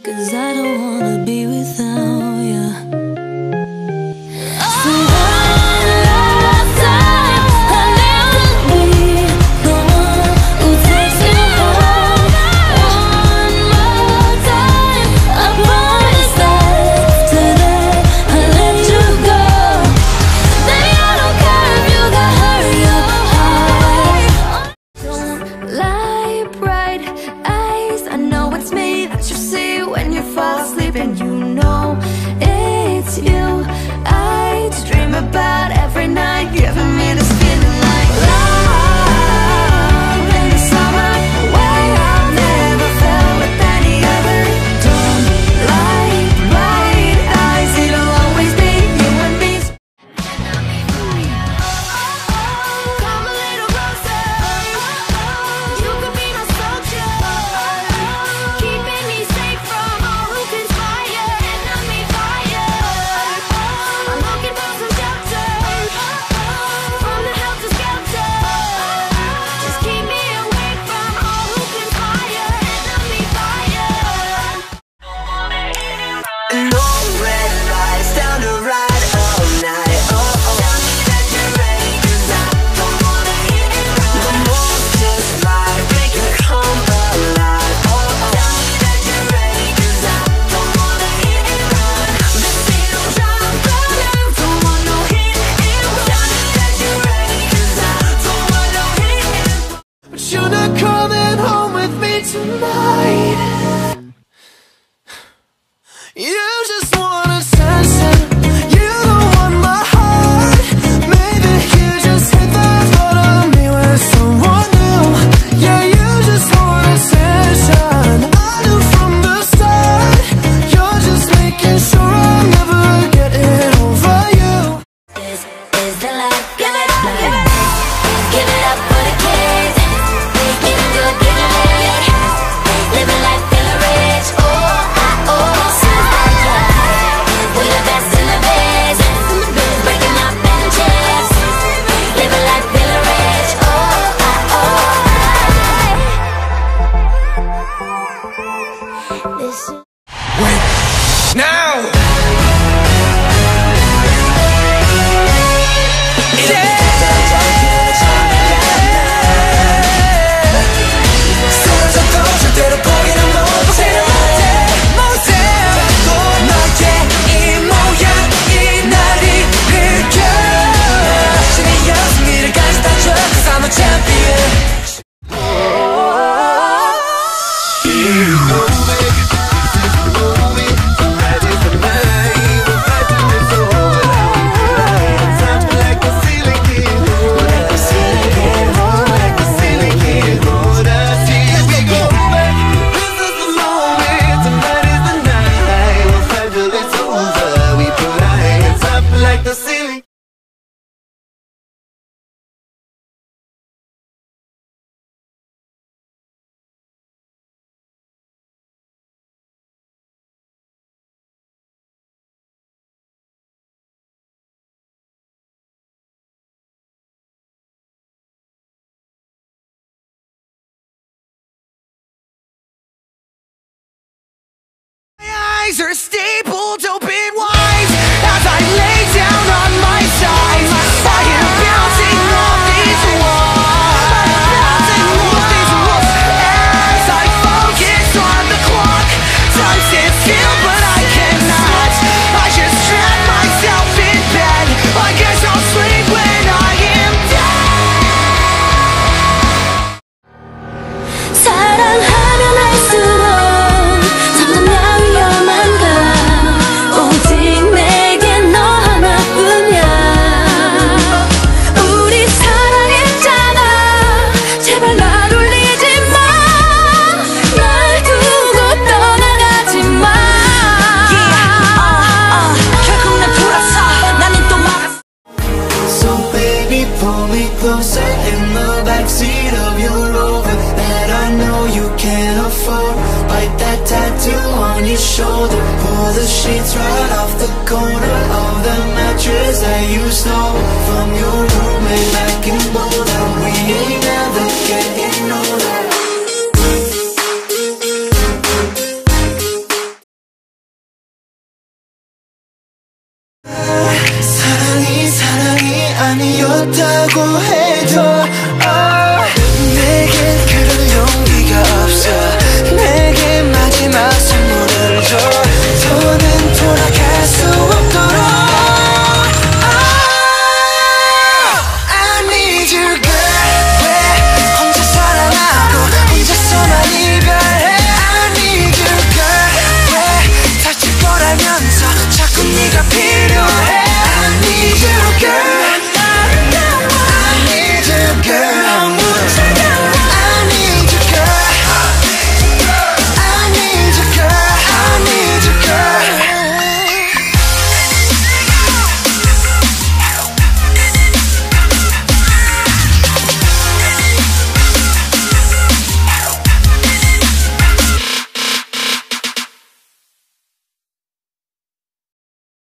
'Cause I don't wanna be without you. So one last time, I'll never be the one who takes you home. One more time, I promise that today I'll let you go. Baby, I don't care if you got hurt your heart. Don't lie, bright eyes, I know it's me that you see when you fall asleep, and you know it's you I dream about every night, giving me this feeling like love in the summer, way I've never felt with any other. Don't lie, bright eyes, it'll always be you and me. Come a little closer, you could be my soldier, keeping me safe from all who conspire, enemy fire. I'm looking for some shelter from the helter-skelter. Just keep me away from all who conspire, enemy fire. No red lights, down to ride all night. Oh, tell me that you're ready, 'cause I don't wanna hit and run. The moon's just right, make it come alive. Oh, tell me that you're ready, 'cause I don't wanna hit and run. Baby, don't drop the love, don't want no hit and run. Tell me that you're ready, 'cause I don't want no hit and run. But you're not coming home with me tonight. You just want attention, you don't want my heart. Maybe you just hit the thought of me with someone new. Yeah, you just want attention, I knew from the start. You're just making sure I'm never getting over you. This is the life, give it up, give it up for the kids. Getting good, getting lit, living life feeling rich. Oh, since that time, we the best in the biz, breaking up and chips, living life feeling rich. This is Now! Are stapled open wide as I lay down on my side. I am bouncing off these walls, as I focus on the clock. Time stands still, but I cannot. I just trap myself in bed. I guess I'll sleep when I am dead. 사랑하면 할수록 점점 더 위험한 걸. 오직 내겐 너 하나뿐이야. 우리 사랑했잖아. 제발 날 울리지 마. 날 두고 떠나가지 마. 결국 난 돌아서 나는 또 말았어. So baby, pull me closer in the backseat of your Rover that I know you can't afford. Bite that tattoo on your shoulder. Pull the sheets right off the corner of the mattress that you stole from your roommate back in Boulder. We ain't never getting older.